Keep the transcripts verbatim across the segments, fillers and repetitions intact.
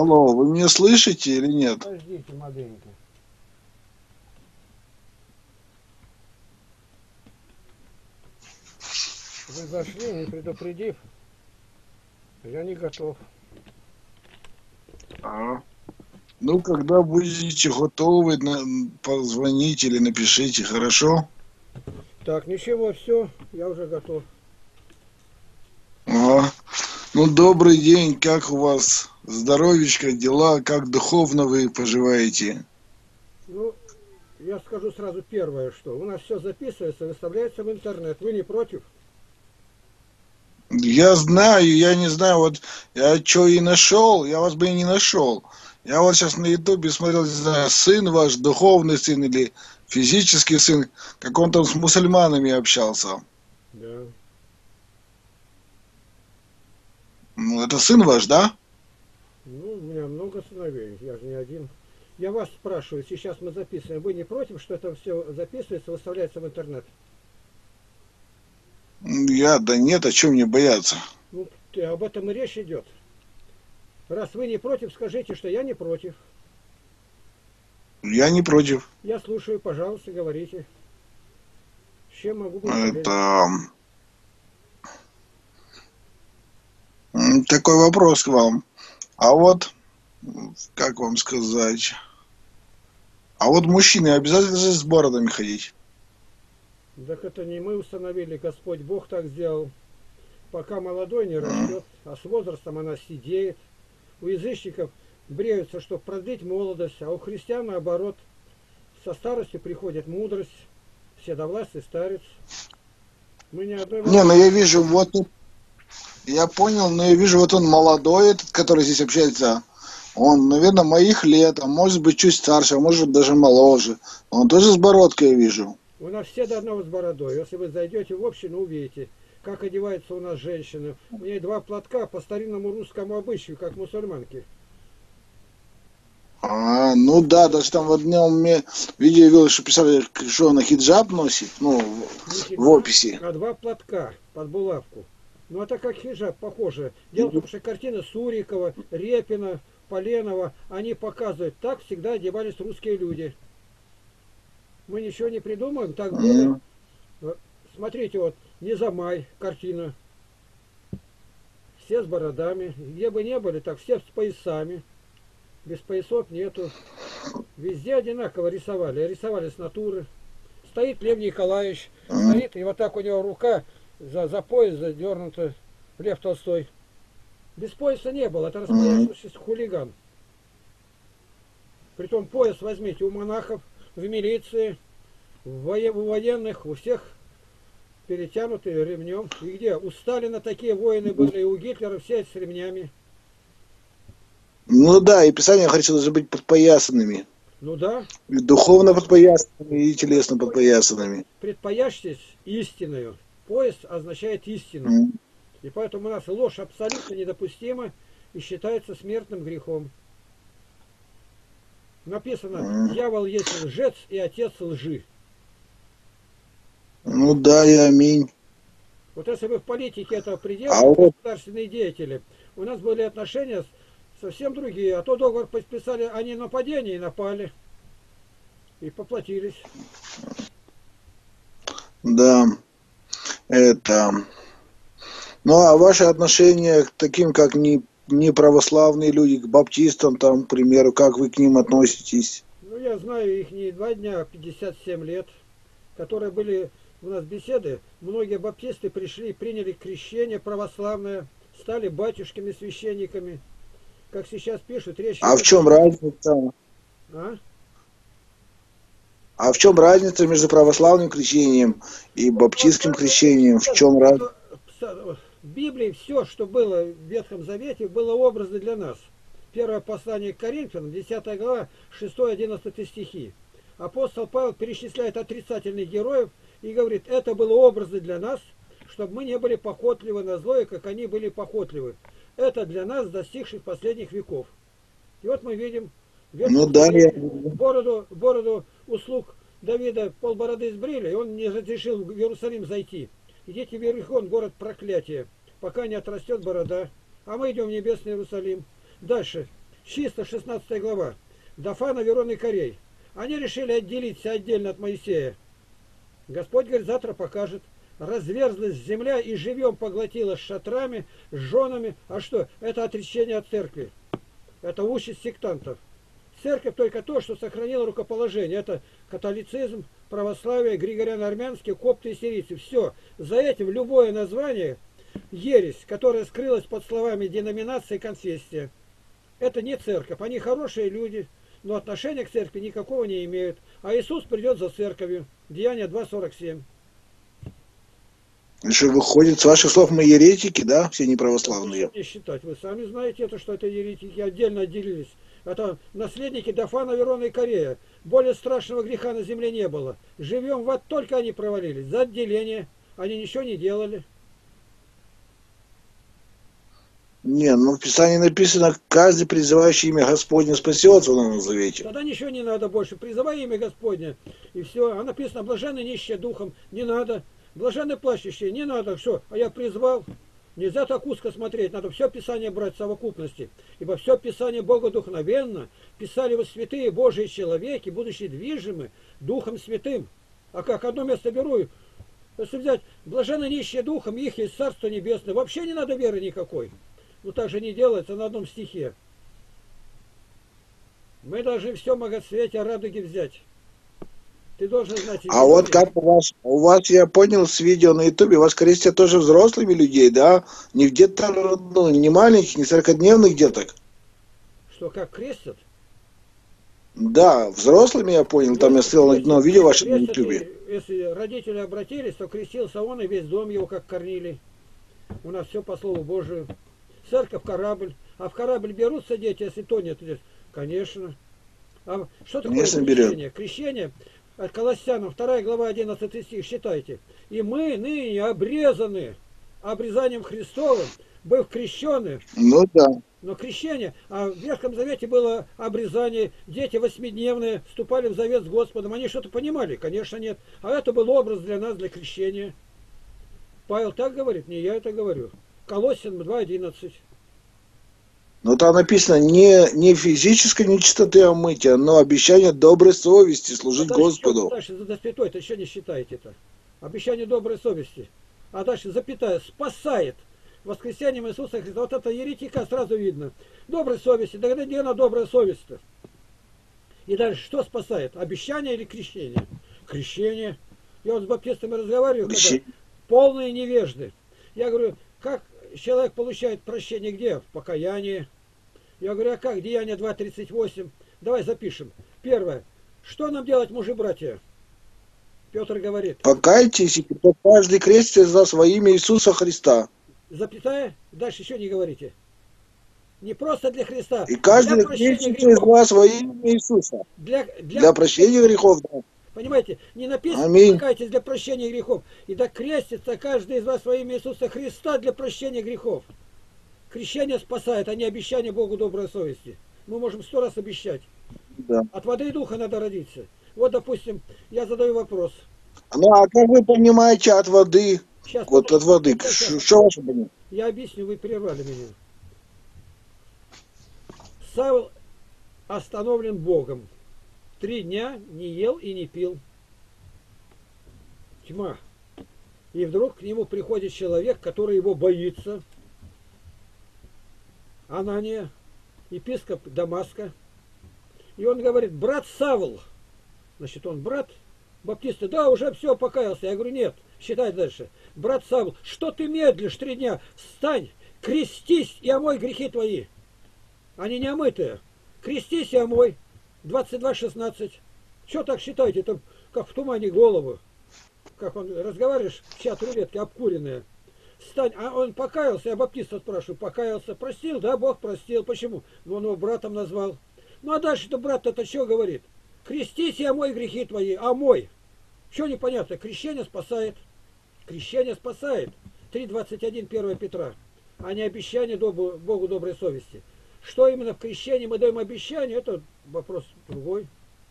Алло, вы меня слышите или нет? Подождите, маленько. Вы зашли, не предупредив. Я не готов. А, ну, когда будете готовы, на- позвоните или напишите, хорошо? Так, ничего, все, я уже готов. Ага. Ну, добрый день, как у вас здоровечко, дела, как духовно вы поживаете? Ну, я скажу сразу первое, что у нас все записывается, выставляется в интернет. Вы не против? Я знаю, я не знаю, вот я что и нашел, я вас бы и не нашел. Я вот сейчас на ютубе смотрел, не знаю, сын ваш, духовный сын или физический сын, как он там с мусульманами общался. Да. Ну, это сын ваш, да? Ну, у меня много сыновей, я же не один. Я вас спрашиваю, сейчас мы записываем. Вы не против, что это все записывается, выставляется в интернет? Я, да нет, о чем мне бояться? Ну, ты- об этом и речь идет. Раз вы не против, скажите, что я не против. Я не против. Я слушаю, пожалуйста, говорите. С чем могу быть полезен? Это м, такой вопрос к вам. А вот, как вам сказать? А вот мужчины обязательно же с бородами ходить? Так это не мы установили, Господь Бог так сделал. Пока молодой не М, растет, а с возрастом она сидеет. У язычников бреются, чтобы продлить молодость, а у христиан наоборот. Со старостью приходит мудрость, седовластый старец. Мы ни одной Не, воды ну не я пьем. вижу, вот я понял, но я вижу, вот он молодой, этот, который здесь общается. Он, наверное, моих лет, а может быть чуть старше, а может даже моложе. Он тоже с бородкой, я вижу. У нас все до одного с бородой. Если вы зайдете в общину, увидите, как одевается у нас женщина. У нее два платка по старинному русскому обычаю, как мусульманки. А, ну да, даже там в одном ме- видео я видел, что писали, что она хиджаб носит, ну, Не в, в хиджаб, описи. а два платка под булавку. Ну это как хиджаб, похоже. Дело в том, что картины Сурикова, Репина, Поленова, они показывают, так всегда одевались русские люди. Мы ничего не придумаем, так было. М. Вот смотрите, вот Незамай, картина. Все с бородами. Где бы не были, так все с поясами. Без поясов нету. Везде одинаково рисовали. Рисовали с натуры. Стоит Лев Николаевич, М. стоит, и вот так у него рука за, за пояс задернута. Лев Толстой. Без пояса не было, это М. распоясавшийся хулиган. Притом пояс возьмите у монахов, в милиции, в военных, у всех перетянутый ремнем. И где? У Сталина такие воины были, и у Гитлера все с ремнями. Ну да, и писания, говорится, должны быть подпоясанными. Ну да, И духовно подпоясанными, и телесно подпоясанными. предпояшьтесь истинную. Пояс означает истину. М. И поэтому у нас ложь абсолютно недопустима и считается смертным грехом. Написано, М. дьявол есть лжец и отец лжи. Ну да, и аминь. Вот если вы в политике этого А придерживались, вот, государственные деятели, у нас были отношения совсем другие. А то договор подписали, они нападение и напали. И поплатились. да, это... Ну, а ваше отношение к таким, как не, не православные люди, к баптистам, там, к примеру, как вы к ним относитесь? Ну, я знаю их не два дня, а пятьдесят семь лет, которые были у нас беседы. Многие баптисты пришли, приняли крещение православное, стали батюшками, священниками. Как сейчас пишут, речь А в идет... чем разница? А? А в чем разница между православным крещением и баптистским крещением? В чем разница? В Библии все, что было в Ветхом Завете, было образно для нас. Первое послание к Коринфянам, десятая глава, шестой-одиннадцатый стихи. Апостол Павел перечисляет отрицательных героев и говорит, это было образно для нас, чтобы мы не были похотливы на злое, как они были похотливы. Это для нас, достигших последних веков. И вот мы видим в Ну Ветхом да, я... Завете бороду, бороду услуг Давида полбороды сбрили, и он не разрешил в Иерусалим зайти. Идите в Иерихон, город проклятия, пока не отрастет борода. А мы идем в небесный Иерусалим. Дальше. чисто шестнадцатая глава. Дафан, Аверон и Корей. Они решили отделиться отдельно от Моисея. Господь говорит, завтра покажет. Разверзлась земля и живьем поглотила с шатрами, с женами. А что? Это отречение от церкви. Это участь сектантов. Церковь только то, что сохранила рукоположение. Это католицизм, православие, григориано-армянские, копты и сирийцы. Все. За этим любое название ересь, которая скрылась под словами деноминация и конфессия. Это не церковь. Они хорошие люди, но отношения к церкви никакого не имеют. А Иисус придет за церковью. Деяние два сорок семь. Еще выходит, с ваших слов, мы еретики, да, все неправославные? Не считать. Вы сами знаете, это, что это еретики отдельно отделились. Это наследники Дафана, Аверона и Корея. Более страшного греха на земле не было. Живем в ад, только они провалились. За отделение. Они ничего не делали. Не, ну в Писании написано, каждый призывающий имя Господне спасется в Новом Завете. Тогда ничего не надо больше. Призывай имя Господне. И все. А написано, блаженны нищие духом. Не надо. Блаженны плачущие. Не надо. Все. А я призвал. Нельзя так узко смотреть. Надо все Писание брать в совокупности. Ибо все Писание богодухновенно. Писали вы святые Божьи человеки, будучи движимы Духом Святым. А как одно место беру, если взять блаженны нищие духом, их есть Царство Небесное. Вообще не надо веры никакой. Ну так же не делается на одном стихе. Мы должны все многоцветие радуги взять. Ты должен знать. А вот как у вас, у вас, я понял, с видео на ютубе, вас крестят тоже взрослыми людей, да? Не где-то, ну, не маленьких, не сорокадневных деток. Что, как крестят? Да, взрослыми, я понял, там я смотрел одно видео ваше на ютубе. Если родители обратились, то крестился он и весь дом его как кормили. У нас все по слову Божию. Церковь, корабль. А в корабль берутся дети, если тонет? Конечно. А что такое Конечно, крещение? берем. Крещение от Колоссянам, вторая глава, одиннадцатый стих, считайте. И мы ныне обрезаны обрезанием Христовым, быв крещены. Ну да. Но крещение, а в Ветхом Завете было обрезание, дети восьмидневные вступали в завет с Господом. Они что-то понимали? Конечно, нет. А это был образ для нас, для крещения. Павел так говорит? Не я это говорю. Колоссянам два одиннадцать. Но там написано не, не физической нечистоты омытия, но обещание доброй совести служить а Господу. Дальше за запятой, это еще не считаете это. Обещание доброй совести. А дальше запятая спасает. Воскресением Иисуса Христа. Вот это еретика сразу видно. Доброй совести. Да где она добрая совесть-то? И дальше что спасает? Обещание или крещение? Крещение. Я вот с баптистами разговариваю, когда полные невежды. Я говорю, как человек получает прощение где? В покаянии. Я говорю, а как? Деяние два тридцать восемь. Давай запишем. Первое. Что нам делать, мужи-братья? Петр говорит. Покайтесь, и каждый крестится за во имя Иисуса Христа. Запятая, дальше еще не говорите. Не просто для Христа. И каждый крестится из вас во имя Иисуса. Для, для... для прощения грехов. Да. Понимаете, не написано, Аминь. покайтесь для прощения грехов. И да крестится каждый из вас во имя Иисуса Христа для прощения грехов. Крещение спасает, а не обещание Богу доброй совести. Мы можем сто раз обещать. Да. От воды и духа надо родиться. Вот, допустим, я задаю вопрос. Ну, а как вы понимаете от воды? Сейчас, вот ну, от воды. Что ваше понимание? Я объясню, вы прервали меня. Савл остановлен Богом. Три дня не ел и не пил. Тьма. И вдруг к нему приходит человек, который его боится. Анания, епископ Дамаска. И он говорит, брат Савл. Значит, он брат баптиста. Да, уже все, покаялся. Я говорю, нет, считай дальше. Брат Савл, что ты медлишь три дня? Встань, крестись и омой грехи твои. Они не омытые. Крестись и омой. двадцать два шестнадцать. Что так считаете? Это как в тумане голову. Как он разговариваешь, в чат рулетки обкуренные. Встань. А он покаялся, я баптиста спрашиваю, покаялся. Простил? Да, Бог простил. Почему? Ну, он его братом назвал. Ну, а дальше-то брат-то что говорит? Крестись и омой грехи твои. Омой. Что непонятно? Крещение спасает. Крещение спасает. три двадцать один первое Петра. А не обещание Богу доброй совести. Что именно в крещении мы даем обещание, это вопрос другой.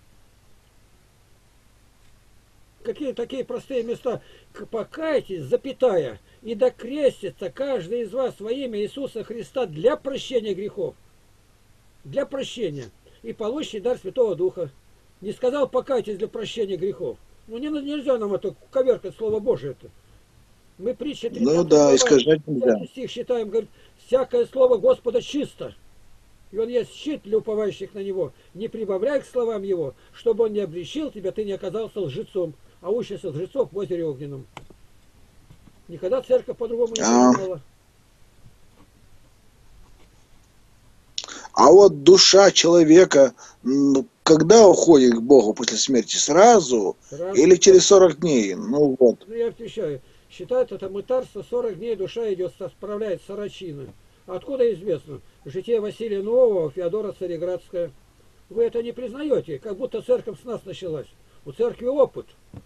Какие такие простые места? Покайтесь, запятая, и докрестится каждый из вас во имя Иисуса Христа для прощения грехов. для прощения. И получите дар Святого Духа. Не сказал покайтесь для прощения грехов. Ну не, нельзя нам это коверкать Слово Божие это. Мы притча Ну тридцатая да, глава, искажать нельзя. пятый стих считаем, говорит, всякое слово Господа чисто. И он есть щит для уповающих на него. Не прибавляй к словам его, чтобы он не обличил тебя, ты не оказался лжецом, а учишься лжецов в озере огненном. Никогда церковь по-другому не А, понимала. а вот душа человека, м, когда уходит к Богу после смерти? Сразу Сразу. или через сорок дней? Ну вот. Ну, я отвечаю. Считают это мытарство, сорок дней душа идет, справляет сорочины. Откуда известно? Житие Василия Нового, Феодора Цареградская. Вы это не признаете, как будто церковь с нас началась. У церкви опыт.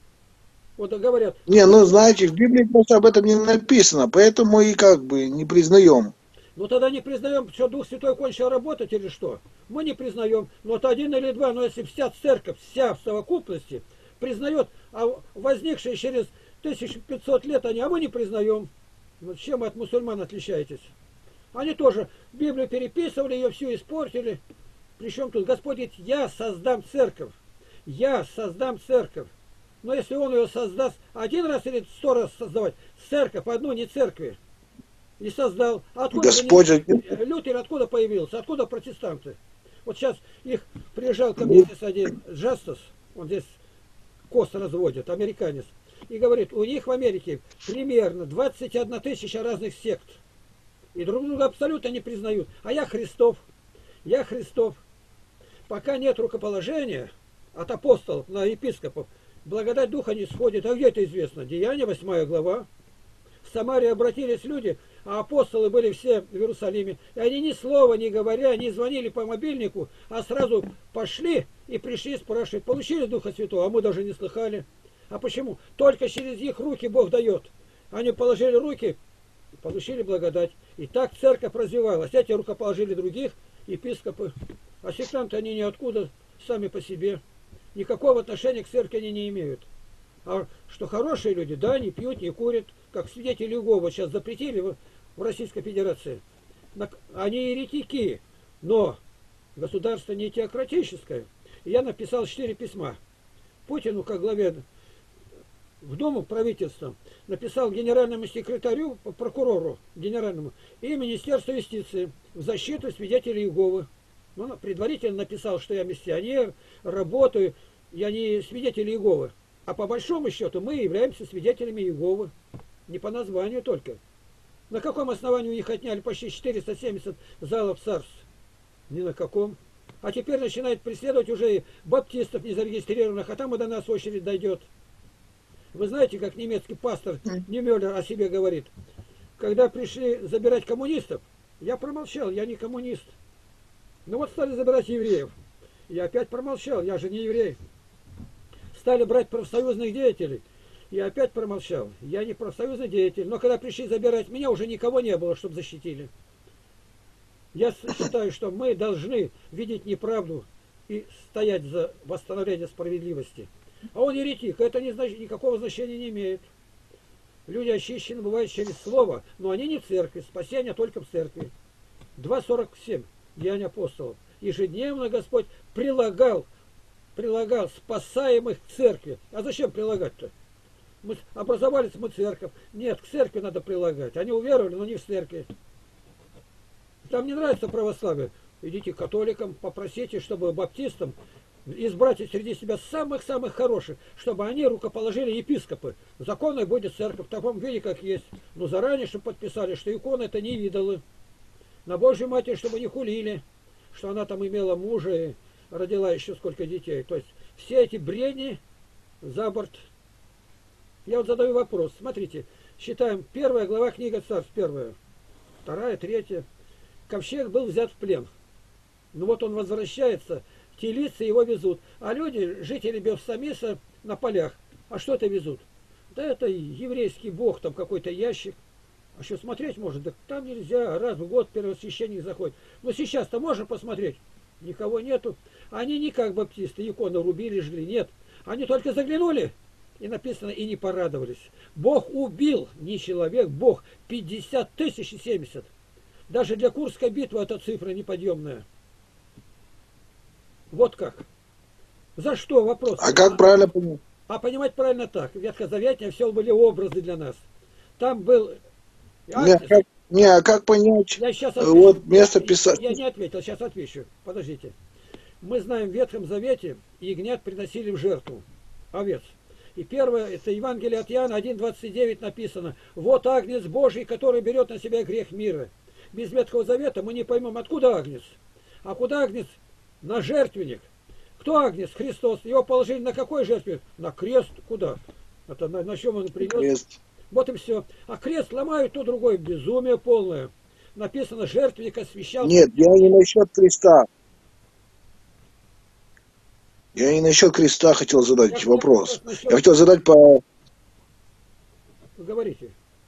Вот говорят, Не, ну знаете, в Библии просто об этом не написано, поэтому и как бы не признаем. ну тогда не признаем, что Дух Святой кончил работать или что? Мы не признаем. Но это один или два, но если вся церковь, вся в совокупности признает, а возникшие через тысячу пятьсот лет они, а мы не признаем. Вот чем вы от мусульман отличаетесь? Они тоже Библию переписывали, ее всю испортили. Причем тут Господь говорит, я создам церковь. Я создам церковь. Но если он ее создаст один раз или сто раз создавать, церковь, одну не церкви, и создал. А откуда Господь же... не... Лютер откуда появился? Откуда протестанты? Вот сейчас их приезжал ко мне здесь один Джастас, он здесь кост разводит, американец, и говорит, у них в Америке примерно двадцать одна тысяча разных сект. И друг друга абсолютно не признают. А я Христов. Я Христов. Пока нет рукоположения от апостолов на епископов, благодать Духа не сходит. А где это известно? Деяния, восьмая глава. В Самаре обратились люди, а апостолы были все в Иерусалиме. И они ни слова не говоря, не звонили по мобильнику, а сразу пошли и пришли спрашивать, получили Духа Святого, а мы даже не слыхали. А почему? Только через их руки Бог дает. Они положили руки, получили благодать. И так церковь развивалась. Эти рукоположили других, епископы. А сектанты они ниоткуда, сами по себе. Никакого отношения к церкви они не имеют. А что хорошие люди, да, не пьют, не курят, как свидетели Иеговы сейчас запретили в, в Российской Федерации. Они еретики, но государство не теократическое. И я написал четыре письма Путину, как главе в Думу правительства, написал генеральному секретарю, прокурору генеральному и Министерству юстиции в защиту свидетелей Иеговы. Ну, предварительно написал, что я миссионер, работаю, я не свидетель Иеговы. А по большому счету мы являемся свидетелями Иеговы. Не по названию только. На каком основании у них отняли почти четыреста семьдесят залов царств? Ни на каком. А теперь начинает преследовать уже и баптистов незарегистрированных, а там и до нас очередь дойдет. Вы знаете, как немецкий пастор Немёллер о себе говорит? Когда пришли забирать коммунистов, я промолчал, я не коммунист. Ну вот стали забирать евреев. Я опять промолчал, я же не еврей. Стали брать профсоюзных деятелей. Я опять промолчал. Я не профсоюзный деятель. Но когда пришли забирать меня, уже никого не было, чтобы защитили. Я считаю, что мы должны видеть неправду и стоять за восстановление справедливости. А он еретик. Это не знач... никакого значения не имеет. Люди очищены бывают через слово, но они не в церкви. Спасение только в церкви. два сорок семь. Деяния апостолов. Ежедневно Господь прилагал, прилагал спасаемых к церкви. А зачем прилагать-то? Мы образовались мы церковь. Нет, к церкви надо прилагать. Они уверовали, но не в церкви. Там не нравится православие. Идите к католикам, попросите, чтобы баптистам избрать среди себя самых-самых хороших, чтобы они рукоположили епископы. Законной будет церковь в таком виде, как есть. Но заранее, чтобы подписали, что иконы это не идолы. На Божью Матерь, чтобы не хулили, что она там имела мужа и родила еще сколько детей. То есть все эти бредни за борт. Я вот задаю вопрос. Смотрите, считаем, первая глава книга Царств, первая, вторая, третья. Ковчег был взят в плен. Ну вот он возвращается, телицы его везут. А люди, жители Бевсамиса на полях, а что это везут? Да это еврейский бог, там какой-то ящик. А что смотреть можно? Да там нельзя, раз в год первосвященник заходит. Но сейчас-то можно посмотреть. Никого нету. Они не как баптисты, иконы рубили, жгли. Нет. Они только заглянули. И написано, и не порадовались. Бог убил, не человек, Бог. пятьдесят тысяч и семьдесят. Даже для Курской битвы эта цифра неподъемная. Вот как. За что вопрос? А как правильно понять? А понимать правильно так. Ветхозаветные все были образы для нас. Там был Не, а Агнец. как, не, а как понять? Я сейчас э, отвечу. Вот место Я, писать. я не ответил, сейчас отвечу. Подождите. Мы знаем, в Ветхом Завете ягнят приносили в жертву. Овец. И первое, это Евангелие от Иоанна один двадцать девять написано. Вот Агнец Божий, который берет на себя грех мира. Без Ветхого Завета мы не поймем, откуда Агнец. А куда Агнец? На жертвенник. Кто Агнец? Христос. Его положили на какой жертвенник? На крест. Куда? Это на, на чем он принес? Крест. Вот и все. А крест ломают, то другое. Безумие полное. Написано, жертвенник освящал. Нет, я не насчет креста. Я не насчет креста хотел задать Я- вопрос. я насчет- Я хотел задать по... Говорите.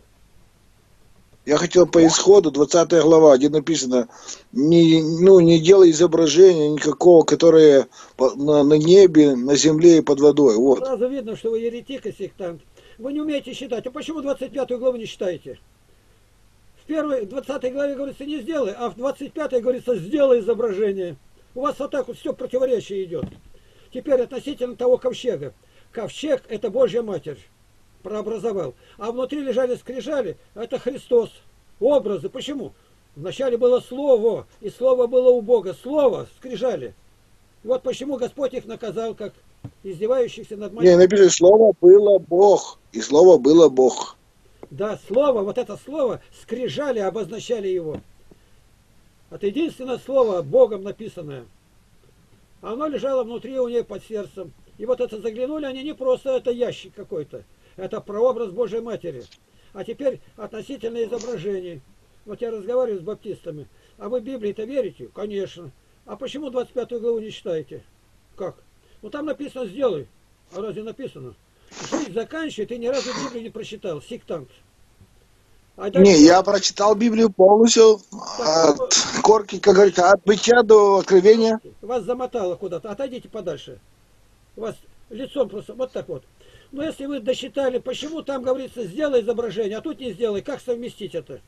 Я хотел по исходу, двадцатая глава, где написано, не, ну, не делай изображения никакого, которое по- на, на небе, на земле и под водой. Вот. Сразу видно, что вы еретик и сектант. Вы не умеете считать. А почему двадцать пятую главу не считаете? В первой, двадцатой главе говорится, не сделай, а в двадцать пятой говорится, сделай изображение. У вас вот так вот все противоречие идет. Теперь относительно того ковчега. Ковчег – это Божья Матерь. Прообразовал. А внутри лежали скрижали, это Христос. Образы. Почему? Вначале было Слово, и Слово было у Бога. Слово, скрижали. И вот почему Господь их наказал, как издевающихся над Не, матерью. написано, слово было Бог, и слово было Бог. Да, Слово, вот это Слово, скрижали, обозначали его. Это единственное Слово Богом написанное. Оно лежало внутри у нее под сердцем. И вот это заглянули, они не просто это ящик какой-то. Это прообраз Божьей Матери. А теперь относительно изображений. Вот я разговариваю с баптистами. А вы Библии-то верите? Конечно. А почему двадцать пятую главу не читаете? Как? Ну там написано «сделай». А разве написано? Жизнь заканчивает, и ни разу Библию не прочитал. Сектант. А дальше- Не, я прочитал Библию полностью, от корки, как говорится, от бытия до откровения. Вас замотало куда-то. Отойдите подальше. Вас лицом просто вот так вот. Но если вы досчитали, почему там говорится сделай изображение, а тут не сделай, как совместить это?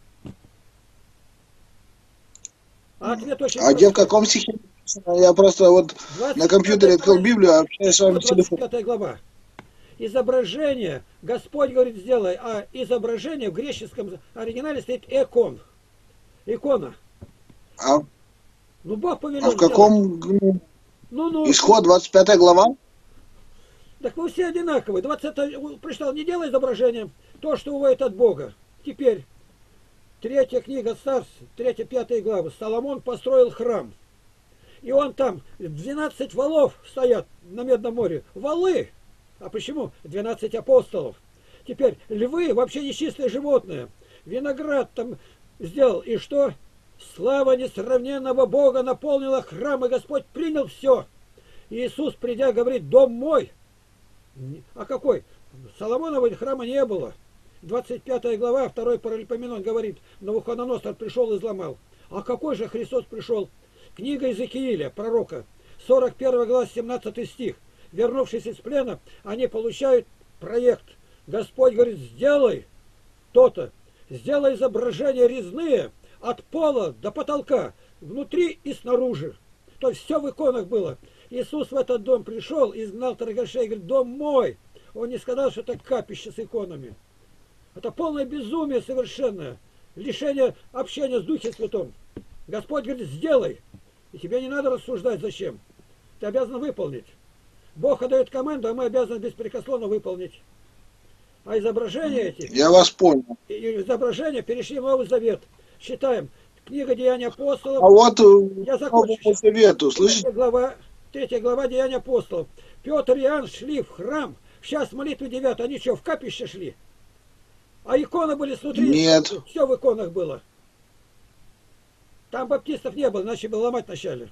А ответ очень А где в простой. каком стихе написано? Я просто вот на компьютере открыл Библию, а общаюсь с вами в двадцать телефоне. пятая глава. Изображение, Господь говорит, сделай, а изображение в греческом оригинале стоит икон. Икона. А, Ну, Бог повелел а в каком ну, Ну, ну, исход, двадцать пятая глава? Так вы все одинаковые. двадцать прочитал, не делай изображение, то, что уводит от Бога. Теперь, третья книга Царств, третья, пятая глава. Соломон построил храм. И он там, двенадцать валов стоят на Медном море. Валы! А почему? двенадцать апостолов. Теперь, львы вообще нечистые животные. Виноград там сделал. И что? Слава несравненного Бога наполнила храм, и Господь принял все. Иисус, придя, говорит, дом мой. А какой? Соломонова храма не было. двадцать пятая глава, второй Паралипоменон говорит, Навуходоносор пришел и изломал. А какой же Христос пришел? Книга Иезекииля, пророка, сорок первая глава, семнадцатый стих. Вернувшись из плена, они получают проект. Господь говорит, сделай то-то. Сделай изображения резные от пола до потолка, внутри и снаружи. То есть все в иконах было. Иисус в этот дом пришел, изгнал торгашей и говорит, дом мой. Он не сказал, что это капище с иконами. Это полное безумие совершенное. Лишение общения с Духом Святым. Господь говорит, сделай. И тебе не надо рассуждать, зачем. Ты обязан выполнить. Бог отдает команду, а мы обязаны беспрекословно выполнить. А изображения эти, Я вас понял. изображения перешли в Новый Завет. Считаем. Книга Деяний апостолов. А вот Я по закончу Новому сейчас. Завету, слышите? Третья глава, третья глава Деяний апостолов. Петр и Иоанн шли в храм. Сейчас молитвы девятая. Они что, в капище шли? А иконы были снутри? Нет. Все в иконах было. Там баптистов не было, иначе бы ломать начали.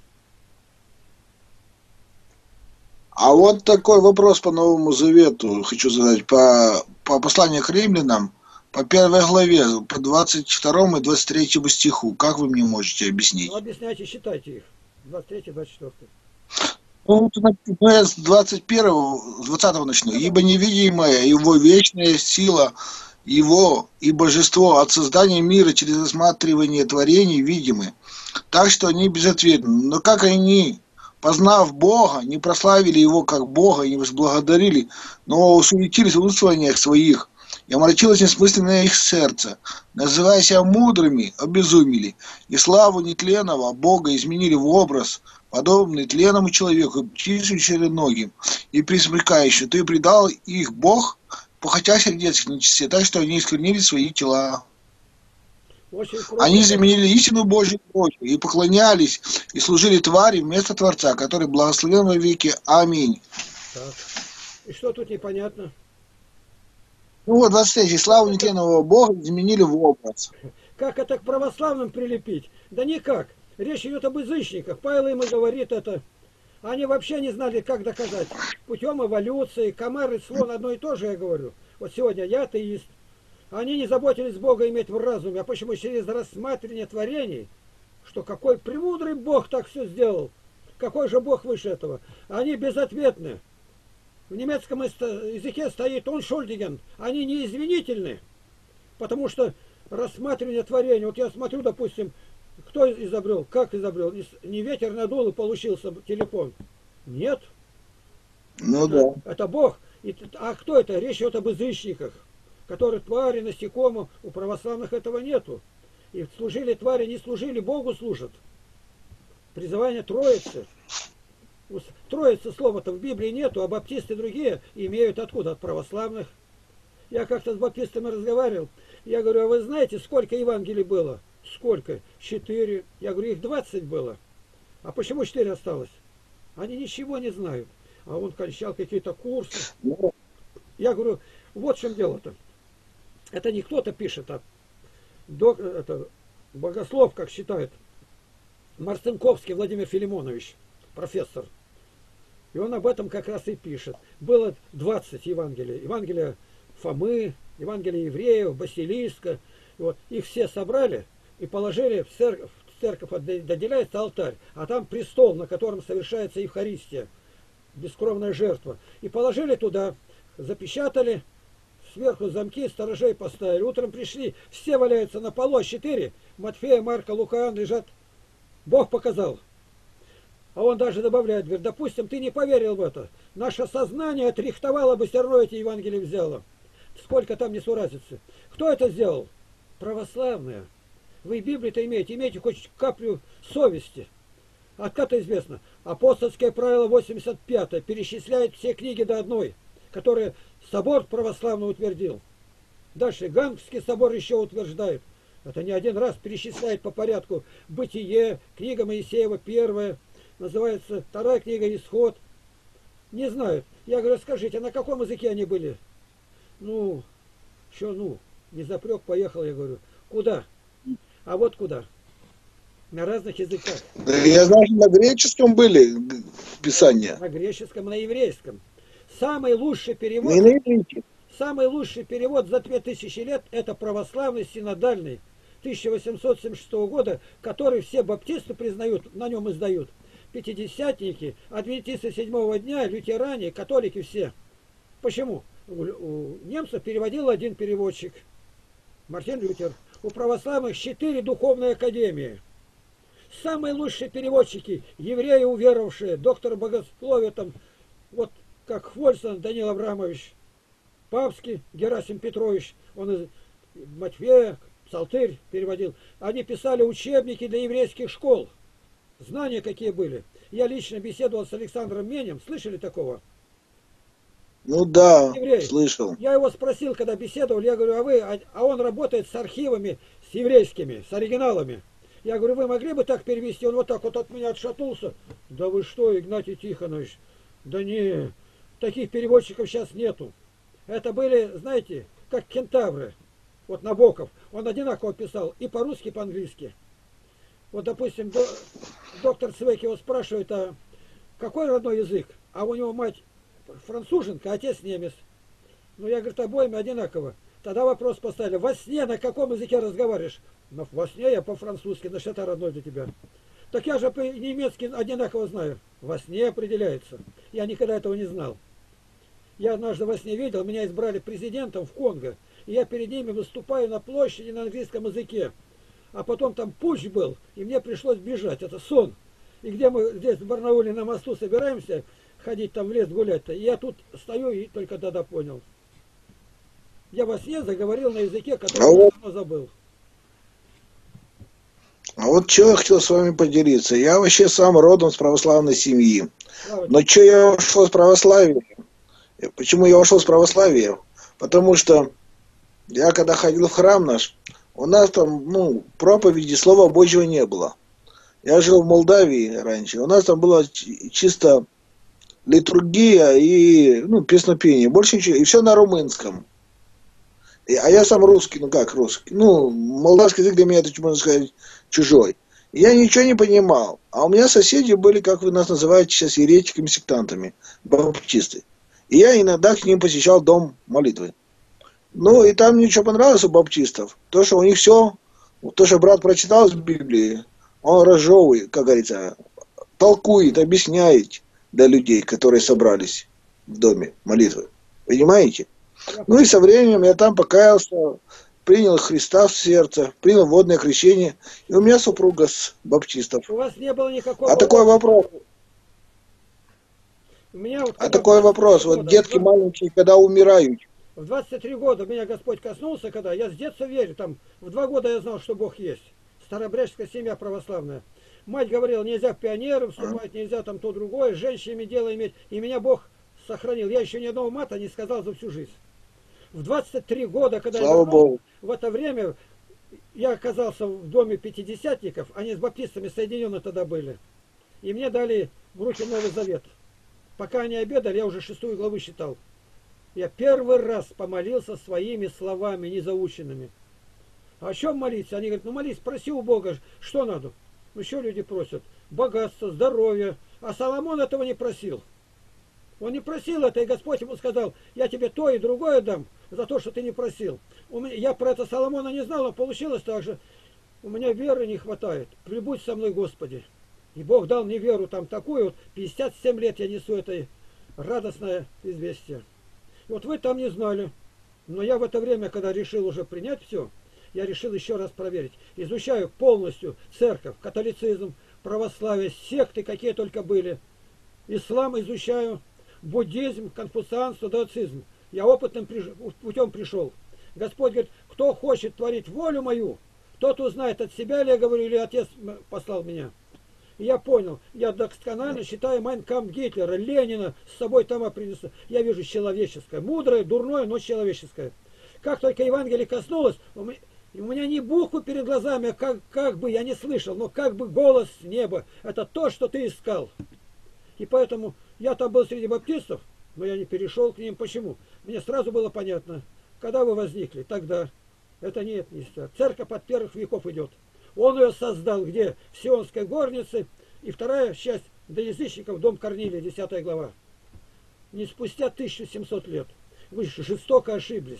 А вот такой вопрос по Новому Завету хочу задать. По, по посланию к римлянам, по первой главе, по двадцать второму и двадцать третьему стиху. Как вы мне можете объяснить? Ну, объясняйте, считайте их. двадцать третий, двадцать четвёртый. Ну, ну, я с двадцать первого, с двадцатого начну. Ибо невидимая его вечная сила, его и божество от создания мира через рассматривание творений видимы, так что они безответны. Но как они познав Бога, не прославили Его как Бога и не возблагодарили, но усуетились в умыслениях своих, и омрачилось несмысленное их сердце. Называя себя мудрыми, обезумели, и славу нетленного Бога изменили в образ, подобный тленному человеку, птицам членогим, и присмыкающим. Ты предал их Бог, похотя сердец их нечисте, так что они исквернили свои тела. Они заменили истину Божью Божью и поклонялись, и служили твари вместо Творца, который благословен во веки. Аминь. Так. И что тут непонятно? Ну вот, двадцать третий. Славу нетленного Бога изменили в образ. Как это к православным прилепить? Да никак. Речь идет об язычниках. Павел им и говорит это. Они вообще не знали, как доказать. Путем эволюции, комар и слон одно и то же, я говорю. Вот сегодня я атеист. Они не заботились Бога иметь в разуме. А почему? Через рассматривание творений, что какой премудрый Бог так все сделал. Какой же Бог выше этого? Они безответны. В немецком языке стоит «Unschuldigen». Они неизвинительны. Потому что рассматривание творения. Вот я смотрю, допустим, кто изобрел, как изобрел? Не ветер надул и получился телефон. Нет. Ну да. Это Бог. А кто это? Речь идет об язычниках, которые твари, насекомые. У православных этого нету. И служили твари, не служили, Богу служат. Призывание Троицы. Троицы слова-то в Библии нету, а баптисты другие имеют откуда? От православных. Я как-то с баптистами разговаривал. Я говорю, а вы знаете, сколько Евангелий было? Сколько? Четыре. Я говорю, их двадцать было. А почему четыре осталось? Они ничего не знают. А он кончал какие-то курсы. Я говорю, вот в чем дело-то. Это не кто-то пишет, а док, это, богослов, как считает, Марцинковский Владимир Филимонович, профессор. И он об этом как раз и пишет. Было двадцать Евангелий. Евангелия Фомы, Евангелия евреев, Басилиска. И вот их все собрали и положили в церковь. В церковь отделяется алтарь, а там престол, на котором совершается Евхаристия, бескровная жертва. И положили туда, запечатали, сверху замки, сторожей поставили. Утром пришли, все валяются на полу, четыре. Матфея, Марка, Лука лежат. Бог показал. А он даже добавляет, говорит, допустим, ты не поверил в это. Наше сознание отрихтовало бы, все равно эти Евангелия взяло. Сколько там несуразицы. Кто это сделал? Православные. Вы Библию-то имеете, имеете хоть каплю совести. Откуда известно? Апостольское правило восемьдесят пятое перечисляет все книги до одной, которые собор православный утвердил. Дальше Гангский собор еще утверждает. Это не один раз перечисляет по порядку. Бытие, книга Моисеева первая, называется вторая книга Исход. Не знают. Я говорю, скажите, а на каком языке они были? Ну, что ну? Не запрек, поехал, я говорю. Куда? А вот куда? На разных языках. Да, я знаю, на греческом были писания. На греческом, на еврейском. Самый лучший перевод, самый лучший перевод за две тысячи лет это православный синодальный тысяча восемьсот семьдесят шестого года, который все баптисты признают, на нем издают. Пятидесятники, адвентисты седьмого дня, лютеране, католики все. Почему? У, у немцев переводил один переводчик, Мартин Лютер. У православных четыре духовные академии. Самые лучшие переводчики, евреи уверовавшие, доктор богословия там, вот как Хвольсон Данил Абрамович, Павский Герасим Петрович, он из Матфея, Псалтырь переводил. Они писали учебники для еврейских школ. Знания какие были. Я лично беседовал с Александром Менем. Слышали такого? Ну да, Еврей. Слышал. Я его спросил, когда беседовал, я говорю, а вы, а, а он работает с архивами, с еврейскими, с оригиналами. Я говорю, вы могли бы так перевести? Он вот так вот от меня отшатнулся. Да вы что, Игнатий Тихонович? Да не, таких переводчиков сейчас нету. Это были, знаете, как кентавры. Вот Набоков. Он одинаково писал и по-русски, и по-английски. Вот, допустим, до, доктор Цвек его спрашивает, а какой родной язык? А у него мать француженка, а отец немец. Ну, я, говорит, обоими одинаково. Тогда вопрос поставили. Во сне на каком языке разговариваешь? Ну, во сне я по-французски, значит, это родной для тебя. Так я же по-немецки одинаково знаю. Во сне определяется. Я никогда этого не знал. Я однажды во сне видел, меня избрали президентом в Конго. И я перед ними выступаю на площади на английском языке. А потом там путч был, и мне пришлось бежать. Это сон. И где мы здесь в Барнауле на мосту собираемся, ходить там в лес гулять-то, и я тут стою и только тогда понял. Я во сне заговорил на языке, который А я вот, давно забыл. а вот что я хотел с вами поделиться. Я вообще сам родом с православной семьи. Слава Но тебе. что я ушел с православия? Почему я ушел с православия? Потому что я когда ходил в храм наш, у нас там, ну, проповеди, слова Божьего не было. Я жил в Молдавии раньше. У нас там была чисто литургия и, ну, песнопение. Больше ничего. И все на румынском. И- А я сам русский, ну как русский? Ну, молдавский язык для меня, это, можно сказать, чужой. И я ничего не понимал. А у меня соседи были, как вы нас называете сейчас, еретиками, сектантами, баптисты. И я иногда к ним посещал дом молитвы. Ну, и там мне что понравилось у баптистов, то, что у них все, то, что брат прочитал из Библии, он разжевывает, как говорится, толкует, объясняет для людей, которые собрались в доме молитвы. Понимаете? Я Ну и со понял. временем я там покаялся, принял Христа в сердце, принял водное крещение. И у меня супруга с баптистов. У вас не было А никакого такой опыта. вопрос, У меня вот а когда в такой двадцать три вопрос, вот года, в детки два- маленькие, когда умирают, в двадцать три года меня Господь коснулся, когда я с детства верю, там в два года я знал, что Бог есть. Старобряческая семья православная. Мать говорила, нельзя в пионеры а, вступать, нельзя там то другое, с женщинами дело иметь. И меня Бог сохранил. Я еще ни одного мата не сказал за всю жизнь. В двадцать три года, когда я слава вернулся, Богу. в это время я оказался в доме пятидесятников, они с баптистами соединены тогда были. И мне дали в руки Новый Завет. Пока они обедали, я уже шестую главу читал. Я первый раз помолился своими словами, незаученными. А о чем молиться? Они говорят, ну молись, проси у Бога, что надо? Ну что люди просят? Богатство, здоровье. А Соломон этого не просил. Он не просил это, и Господь ему сказал, я тебе то и другое дам за то, что ты не просил. У меня, я про это Соломона не знал, но получилось так же. У меня веры не хватает. Прибудь со мной, Господи. И Бог дал мне веру там такую. Вот пятьдесят семь лет я несу это радостное известие. И вот вы там не знали. Но я в это время, когда решил уже принять все, я решил еще раз проверить. Изучаю полностью церковь, католицизм, православие, секты, какие только были. Ислам изучаю, буддизм, конфуцианство, даоцизм. Я опытным путем пришел. Господь говорит, кто хочет творить волю мою, тот узнает, от себя ли я говорю, или Отец послал меня. И я понял, я досконально считаю Майн Кампф Гитлера, Ленина, с собой там принесу. Я вижу человеческое, мудрое, дурное, но человеческое. Как только Евангелие коснулось, у меня, у меня не буквы перед глазами, а как, как бы я не слышал, но как бы голос с неба. Это то, что ты искал. И поэтому я там был среди баптистов, но я не перешел к ним. Почему? Мне сразу было понятно, когда вы возникли, тогда. Это нет, не стар. Церковь от первых веков идет. Он ее создал, где? В Сионской горнице. И вторая часть для язычников, дом Корнилия, десятая глава. Не спустя тысячу семьсот лет. Вы жестоко ошиблись.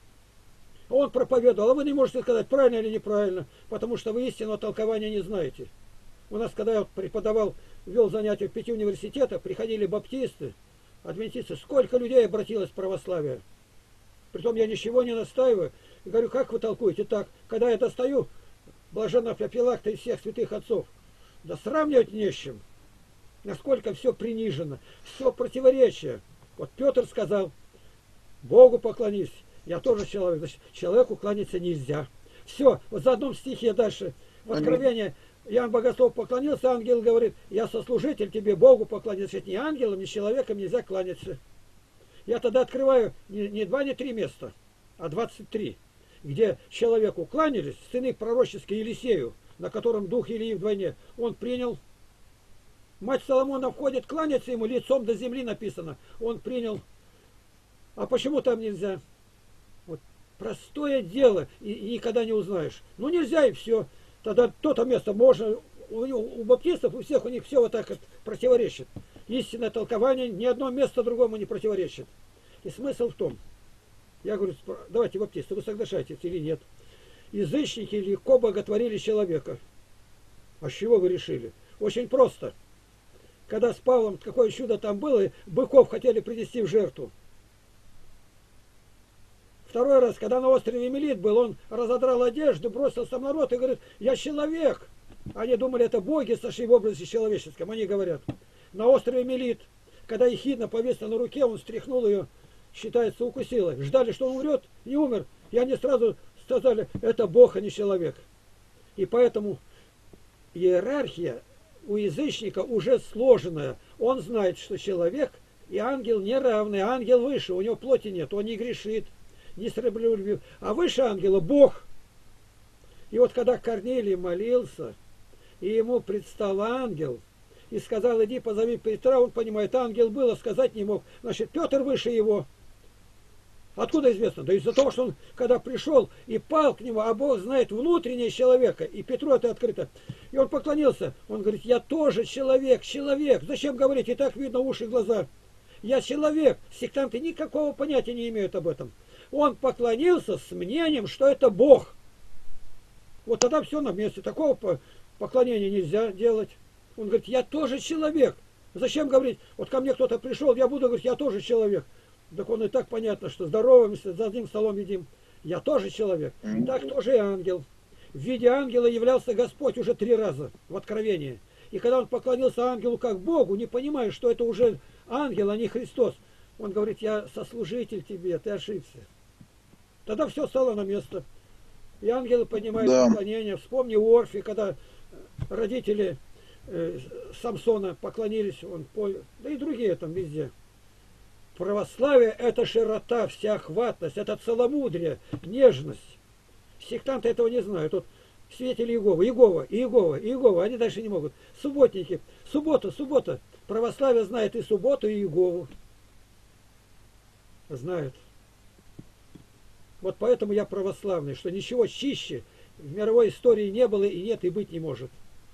Он проповедовал, а вы не можете сказать, правильно или неправильно, потому что вы истинного толкования не знаете. У нас, когда я преподавал, вел занятия в пяти университетах, приходили баптисты, адвентисты, сколько людей обратилось в православие. Притом я ничего не настаиваю. И говорю, как вы толкуете? Так, когда я достаю блаженного Феофилакта и всех святых отцов, да сравнивать не с чем. Насколько все принижено, все противоречие. Вот Петр сказал, Богу поклонись. Я тоже человек. Значит, человеку кланяться нельзя. Все, вот за одном стихе дальше. В Откровении Иоанн Богослов поклонился, ангел говорит, я сослужитель тебе, Богу поклониться. Значит, ни ангелам, ни человеком нельзя кланяться. Я тогда открываю не, не два, не три места, а двадцать три, где человеку кланялись, сыны пророческие Елисею, на котором дух Илии вдвойне. Он принял. Мать Соломона входит, кланяться ему, лицом до земли написано. Он принял. А почему там нельзя? Вот простое дело, и, и никогда не узнаешь. Ну нельзя, и все. Тогда то-то место можно. У, у баптистов, у всех у них все вот так вот противоречит. Истинное толкование ни одно место другому не противоречит. И смысл в том, я говорю, давайте, баптисты, вы соглашаетесь или нет? Язычники легко боготворили человека. А с чего вы решили? Очень просто. Когда с Павлом какое чудо там было, быков хотели принести в жертву. Второй раз, когда на острове Мелит был, он разодрал одежду, бросился в народ и говорит, я человек. Они думали, это боги сошли в образе человеческом. Они говорят, на острове Мелит, когда Ехидна повесила на руке, он стряхнул ее, считается, укусила. Ждали, что он умрет, не умер. И они сразу сказали, это Бог, а не человек. И поэтому иерархия у язычника уже сложенная. Он знает, что человек и ангел не равны. Ангел выше, у него плоти нет, он не грешит, не сребролюбив. А выше ангела Бог. И вот когда Корнилий молился, и ему предстал ангел, и сказал, иди позови Петра, он понимает, ангел был, а сказать не мог. Значит, Петр выше его. Откуда известно? Да из-за того, что он, когда пришел и пал к нему, а Бог знает внутреннее человека, и Петру это открыто. И он поклонился. Он говорит, я тоже человек, человек. Зачем говорить? И так видно уши и глаза. Я человек. Сектанты никакого понятия не имеют об этом. Он поклонился с мнением, что это Бог. Вот тогда все на месте. Такого поклонения нельзя делать. Он говорит, я тоже человек. Зачем говорить? Вот ко мне кто-то пришел, я буду говорить, я тоже человек. Так он и так понятно, что здороваемся, за одним столом едим. Я тоже человек. Так тоже и ангел. В виде ангела являлся Господь уже три раза в Откровении. И когда он поклонился ангелу как Богу, не понимая, что это уже ангел, а не Христос, он говорит, я сослужитель тебе, ты ошибся. Тогда все стало на место. И ангелы поднимают да. поклонение. Вспомни у Орфи, когда родители э, Самсона поклонились, он понял, да и другие там везде. Православие – это широта, всеохватность, это целомудрие, нежность. Сектанты этого не знают. Вот свидетели Иеговы, Иегова, Иегова, Иегова, они дальше не могут. Субботники, суббота, суббота. Православие знает и субботу, и Иегову. Знают. Вот поэтому я православный, что ничего чище в мировой истории не было и нет, и быть не может.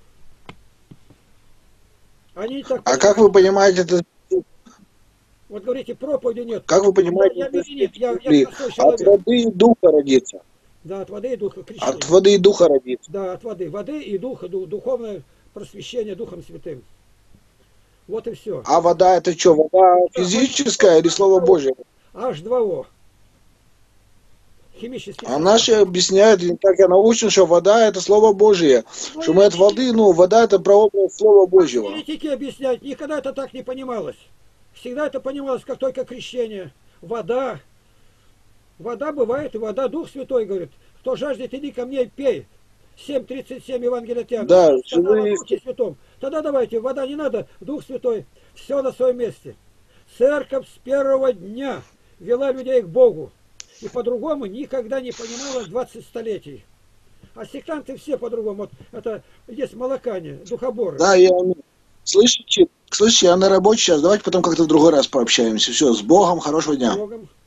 Они так а как вы понимаете это? Вот говорите, проповеди нет. Как вы понимаете, я, я, нет, я, я от воды и духа родится? Да, от воды и духа. Крещение. От воды и духа родится. Да, от воды. Воды и духа, духовное просвещение Духом Святым. Вот и все. А вода это что? Вода физическая или Слово Божье? аш два о. Химический. А наши объясняют, так я научен, что вода это Слово Божье. Ну, что мы от воды, ну, вода это прообраз Слова Божьего. Еретики объясняют, никогда это так не понималось. Всегда это понималось, как только крещение. Вода. Вода бывает, и вода, Дух Святой говорит. Кто жаждет, иди ко мне и пей. семь тридцать семь Евангелия от Иоанна. Да, живые... Святом. Тогда давайте, вода не надо, Дух Святой. Все на своем месте. Церковь с первого дня вела людей к Богу. И по-другому никогда не понимала двадцать столетий. А сектанты все по-другому. Вот это есть молокане, духоборы. Да, я... Слышите? Слышите, я на работе сейчас. Давайте потом как-то в другой раз пообщаемся. Все, с Богом, хорошего дня. С Богом.